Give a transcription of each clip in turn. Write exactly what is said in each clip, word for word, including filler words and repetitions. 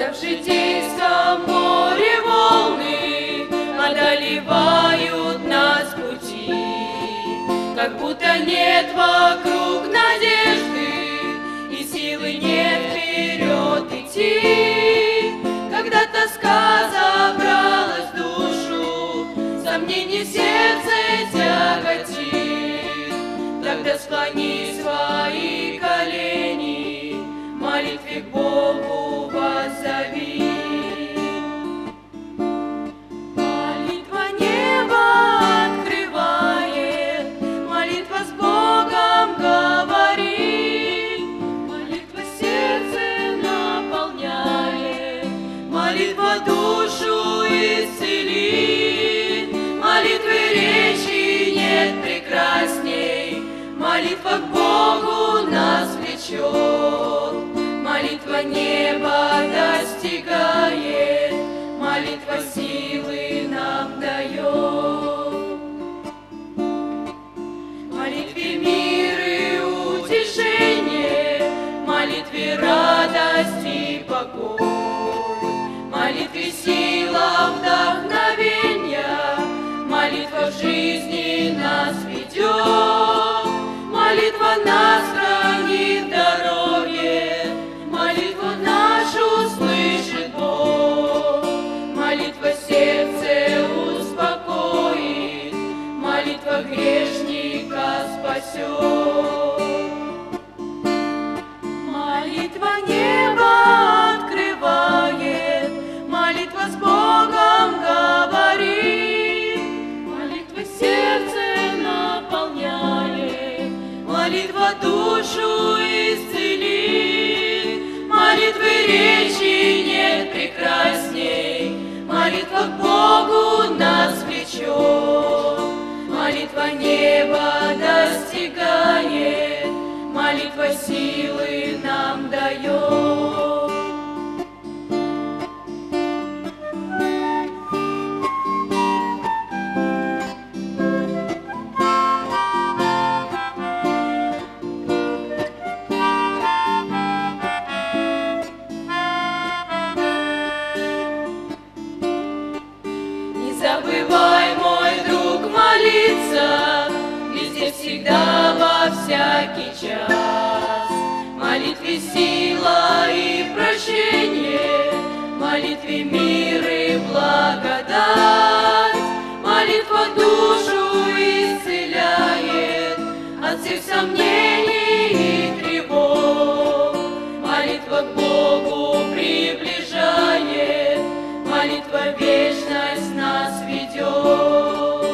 в житейском море волны одолевают нас пути, как будто нет вокруг надежды и силы нет вперед идти. Когда тоска забралась в душу, сомнение в сердце тяготит, тогда склони свои колени, молитве к Богу воззови. Молитва небо открывает, молитва с Богом говорит, молитва сердце наполняет, молитва душу исцелит, молитвы речи нет прекрасней, молитва к Богу нас влечет. Молитва неба достигает, молитва силы нам дает. Молитве мир и утешение, молитве радость и покой, молитве сила вдохновения, молитва в жизни нас ведет, молитва нас хранит в дороге, молитву нашу слышит Бог, молитва сердце успокоит, молитва грешника спасет. Молитва небо открывает, молитва с Богом говорит, молитва сердце наполняет, молитва душу исцелит, молитвы речи нет прекрасней, молитва к Богу нас влечет. Молитва неба достигает, молитва силы нам дает. Не забывай, мой друг, молиться везде, всегда, во всякий час. Молитве сила и прощение, молитве мир и благодать. Молитва душу исцеляет от всех сомнений и тревог. Молитва к Богу приближает, молитва вечность нас ведет.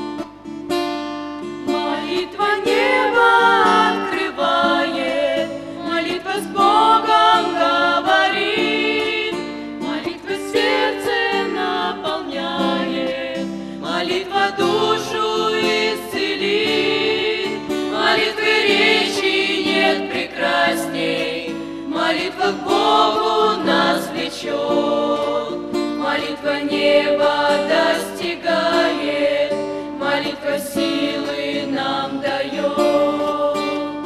Молитва небо открывает, молитва с Богом говорит, молитва сердце наполняет, молитва душу исцелит, молитвы речи нет прекрасней, молитва к Богу нас влечет. Молитва неба достигает, молитва силы нам дает.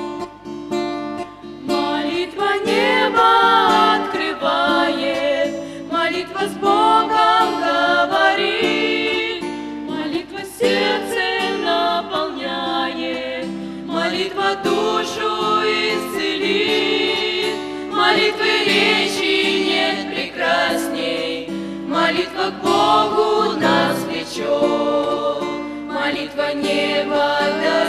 Молитва неба открывает, молитва с Богом говорит, молитва сердце наполняет, молитва душу исцелит, молитвы речи нет прекрасней, молитва к Богу нас влечет. Молитва неба